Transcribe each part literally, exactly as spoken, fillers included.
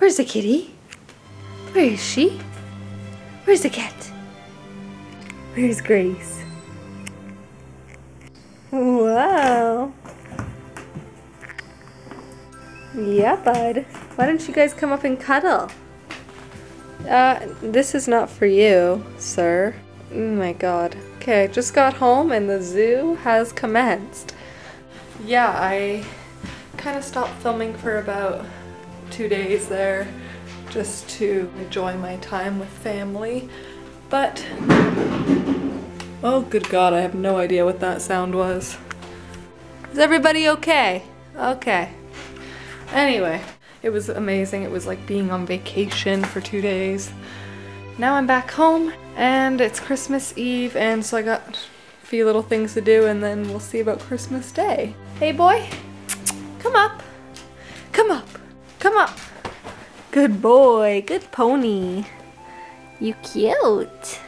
Where's the kitty? Where is she? Where's the cat? Where's Grace? Wow. Yeah, bud. Why don't you guys come up and cuddle? Uh, this is not for you, sir. Oh my god. Okay, just got home and the zoo has commenced. Yeah, I kind of stopped filming for about two days there just to enjoy my time with family. But, oh good god, I have no idea what that sound was. Is everybody okay? Okay. Anyway, it was amazing. It was like being on vacation for two days. Now I'm back home and it's Christmas Eve, and so I got a few little things to do and then we'll see about Christmas Day. Hey boy, come up. Come up. Come up. Good boy. Good pony. You cute.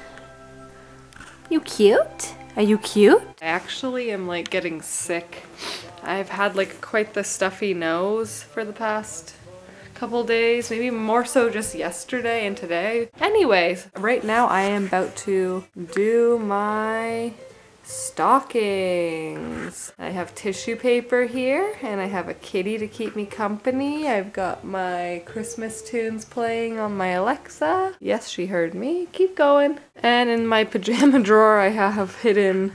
You cute? Are you cute? I actually am like getting sick. I've had like quite the stuffy nose for the past couple days, maybe more so just yesterday and today. Anyways, right now I am about to do my stockings. I have tissue paper here and I have a kitty to keep me company. I've got my Christmas tunes playing on my Alexa. Yes, she heard me. Keep going. And in my pajama drawer I have hidden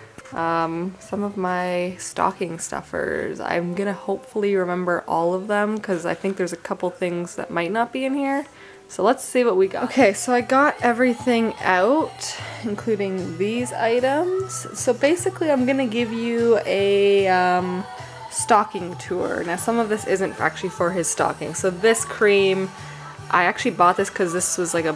um, some of my stocking stuffers. I'm gonna hopefully remember all of them because I think there's a couple things that might not be in here. So let's see what we got. Okay, so I got everything out, including these items. So basically I'm gonna give you a um, stocking tour. Now some of this isn't actually for his stocking. So this cream, I actually bought this because this was like a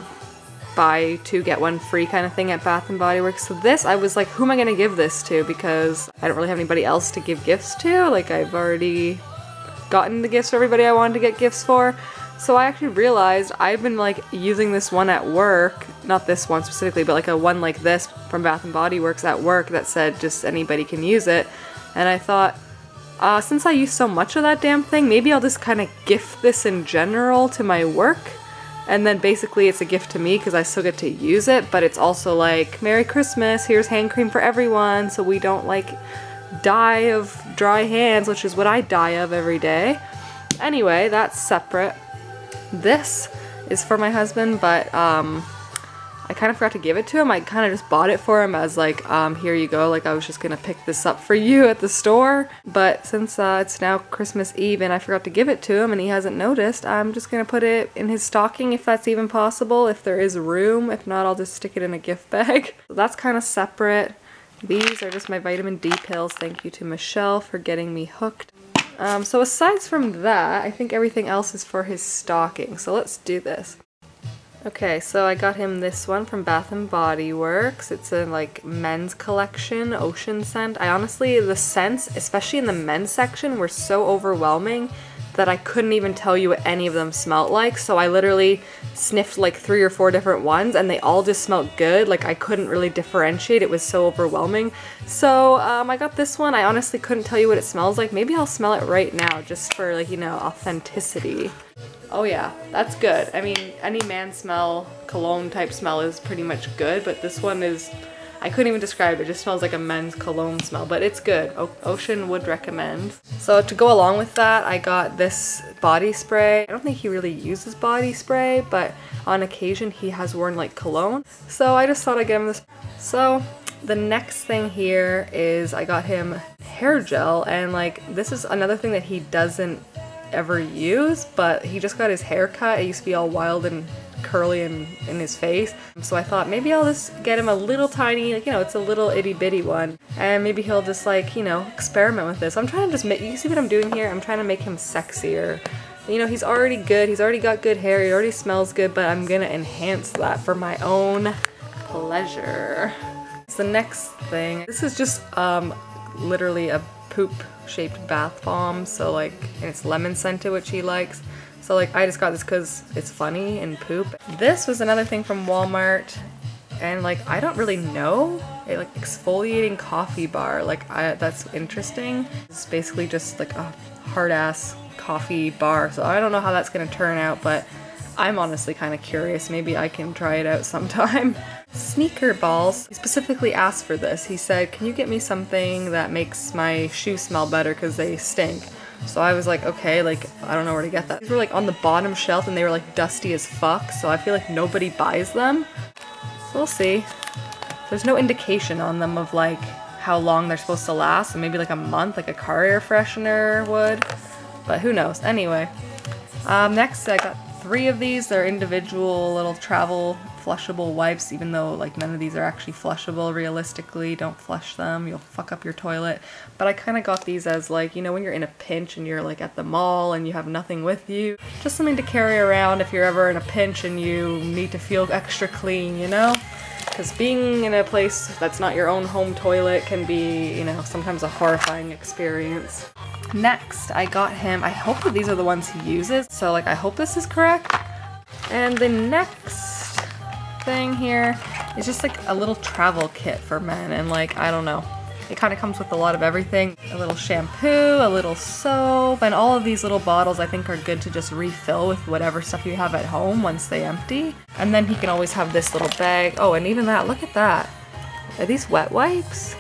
buy two get one free kind of thing at Bath and Body Works. So this, I was like, who am I gonna give this to? Because I don't really have anybody else to give gifts to. Like I've already gotten the gifts for everybody I wanted to get gifts for. So I actually realized I've been like using this one at work, not this one specifically, but like a one like this from Bath and Body Works at work that said just anybody can use it. And I thought, uh, since I use so much of that damn thing, maybe I'll just kind of gift this in general to my work. And then basically it's a gift to me because I still get to use it, but it's also like, Merry Christmas, here's hand cream for everyone, so we don't like die of dry hands, which is what I die of every day. Anyway, that's separate. This is for my husband, but um, I kind of forgot to give it to him. I kind of just bought it for him as like, um, here you go, like I was just gonna pick this up for you at the store. But since uh, it's now Christmas Eve and I forgot to give it to him and he hasn't noticed, I'm just gonna put it in his stocking if that's even possible, if there is room. If not, I'll just stick it in a gift bag. So that's kind of separate. These are just my vitamin D pills. Thank you to Michelle for getting me hooked. Um, so aside from that, I think everything else is for his stocking. So let's do this. Okay, so I got him this one from Bath and Body Works. It's a like men's collection, ocean scent. I honestly, the scents, especially in the men's section, were so overwhelming that I couldn't even tell you what any of them smelled like. So I literally sniffed like three or four different ones and they all just smelled good. Like I couldn't really differentiate. It was so overwhelming. So um, I got this one. I honestly couldn't tell you what it smells like. Maybe I'll smell it right now just for like, you know, authenticity. Oh yeah, that's good. I mean, any man smell, cologne type smell is pretty much good, but this one is, I couldn't even describe it. It just smells like a men's cologne smell, but it's good. O Ocean would recommend. So to go along with that, I got this body spray. I don't think he really uses body spray, but on occasion he has worn like cologne. So I just thought I'd get him this. So the next thing here is I got him hair gel, and like this is another thing that he doesn't ever use, but he just got his hair cut. It used to be all wild and curly in, in his face. So I thought maybe I'll just get him a little tiny, like, you know, it's a little itty bitty one. And maybe he'll just like, you know, experiment with this. I'm trying to just make, you see what I'm doing here? I'm trying to make him sexier. You know, he's already good. He's already got good hair. He already smells good, but I'm gonna enhance that for my own pleasure. So the next thing, this is just um, literally a poop shaped bath bomb. So like, and it's lemon scented, which he likes. So like, I just got this because it's funny and poop. This was another thing from Walmart, and like, I don't really know. A like exfoliating coffee bar, like I, that's interesting. It's basically just like a hard ass coffee bar. So I don't know how that's gonna turn out, but I'm honestly kind of curious. Maybe I can try it out sometime. Sneaker balls. He specifically asked for this. He said, can you get me something that makes my shoes smell better because they stink? So I was like, okay, like, I don't know where to get that. These were like on the bottom shelf and they were like dusty as fuck, so I feel like nobody buys them. So we'll see. There's no indication on them of like how long they're supposed to last, so maybe like a month, like a car air freshener would, but who knows. Anyway, um, next I got three of these. They're individual little travel flushable wipes, even though like none of these are actually flushable realistically. Don't flush them, you'll fuck up your toilet. But I kind of got these as like, you know, when you're in a pinch and you're like at the mall and you have nothing with you, just something to carry around if you're ever in a pinch and you need to feel extra clean, you know? Because being in a place that's not your own home toilet can be, you know, sometimes a horrifying experience. Next, I got him, I hope that these are the ones he uses, so like I hope this is correct. And the next thing here is just like a little travel kit for men, and like, I don't know. It kind of comes with a lot of everything. A little shampoo, a little soap, and all of these little bottles I think are good to just refill with whatever stuff you have at home once they empty. And then he can always have this little bag. Oh, and even that, look at that. Are these wet wipes?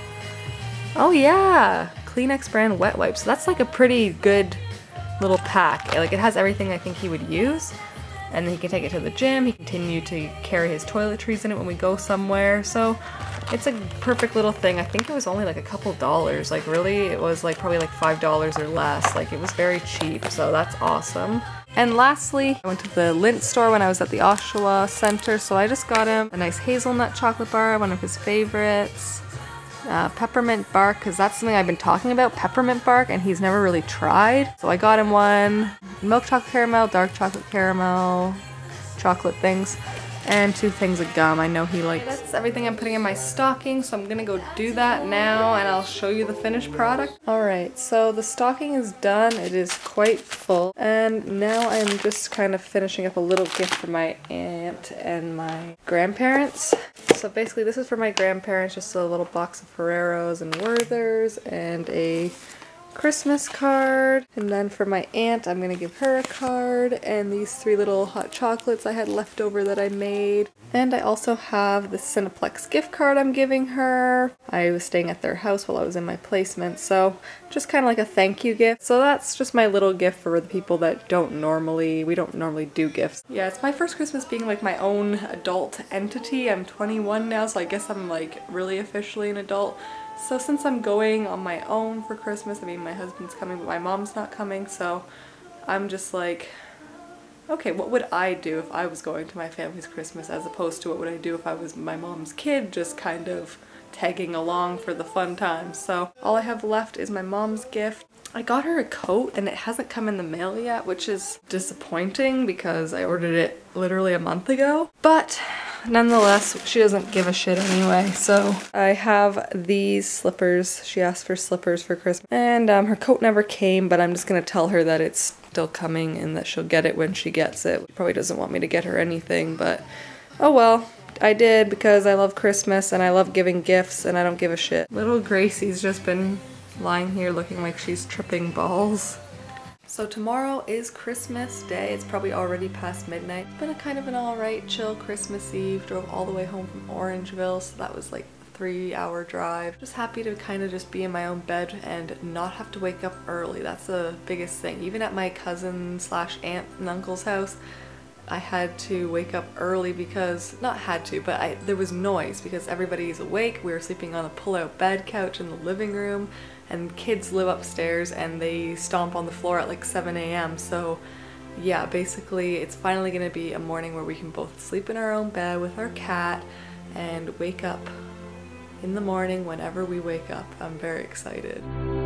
Oh yeah, Kleenex brand wet wipes. So that's like a pretty good little pack. Like it has everything I think he would use. And then he can take it to the gym. He can continue to carry his toiletries in it when we go somewhere. So it's a perfect little thing. I think it was only like a couple dollars. Like really, it was like probably like five dollars or less. Like it was very cheap, so that's awesome. And lastly, I went to the Lindt store when I was at the Oshawa Center, so I just got him a nice hazelnut chocolate bar, one of his favorites. Uh, peppermint bark, because that's something I've been talking about, peppermint bark, and he's never really tried. So I got him one milk chocolate caramel, dark chocolate caramel, chocolate things, and two things of gum. I know he likes. That's everything I'm putting in my stocking, so I'm gonna go do that now and I'll show you the finished product. Alright, so the stocking is done. It is quite full, and now I'm just kind of finishing up a little gift for my aunt and my grandparents. So basically this is for my grandparents, just a little box of Ferreros and Werthers and a Christmas card. And then for my aunt, I'm gonna give her a card and these three little hot chocolates I had left over that I made. And I also have the Cineplex gift card I'm giving her. I was staying at their house while I was in my placement, so just kind of like a thank you gift. So that's just my little gift for the people that don't normally, we don't normally do gifts. Yeah, it's my first Christmas being like my own adult entity. I'm twenty-one now, so I guess I'm like really officially an adult. So since I'm going on my own for Christmas, I mean my husband's coming but my mom's not coming, so I'm just like, okay, what would I do if I was going to my family's Christmas as opposed to what would I do if I was my mom's kid, just kind of tagging along for the fun times. So all I have left is my mom's gift. I got her a coat and it hasn't come in the mail yet, which is disappointing because I ordered it literally a month ago. But nonetheless, she doesn't give a shit anyway. So I have these slippers. She asked for slippers for Christmas. And um, her coat never came, but I'm just gonna tell her that it's still coming and that she'll get it when she gets it. She probably doesn't want me to get her anything, but oh well. I did because I love Christmas and I love giving gifts and I don't give a shit. Little Gracie's just been lying here looking like she's tripping balls. So tomorrow is Christmas Day. It's probably already past midnight. It's been a kind of an alright chill Christmas Eve. Drove all the way home from Orangeville, so that was like a three hour drive. Just happy to kind of just be in my own bed and not have to wake up early. That's the biggest thing. Even at my cousin slash aunt and uncle's house, I had to wake up early because, not had to, but I, there was noise because everybody's awake. We were sleeping on a pull-out bed couch in the living room and kids live upstairs and they stomp on the floor at like seven A M So yeah, basically it's finally gonna be a morning where we can both sleep in our own bed with our cat and wake up in the morning whenever we wake up. I'm very excited.